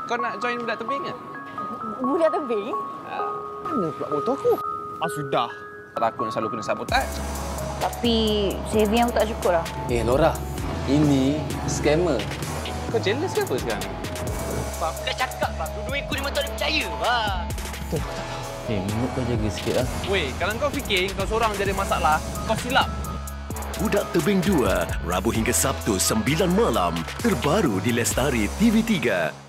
Kau nak join budak tebing ke? Budak tebing? Mana pula motor aku? Sudah. Aku yang selalu kena sabotaj. Tapi saving aku tak cukup lah. Laura, ini scammer. Kau jealous ke apa sekarang ni? Bang, aku dah cakap bang, duit aku ni memang tak boleh percaya bang. Mulut kau jaga sikit lah. Weh, kalau kau fikir kau seorang jadi masalah, kau silap. Budak Tebing 2, Rabu hingga Sabtu 9 malam. Terbaru di Lestari TV3.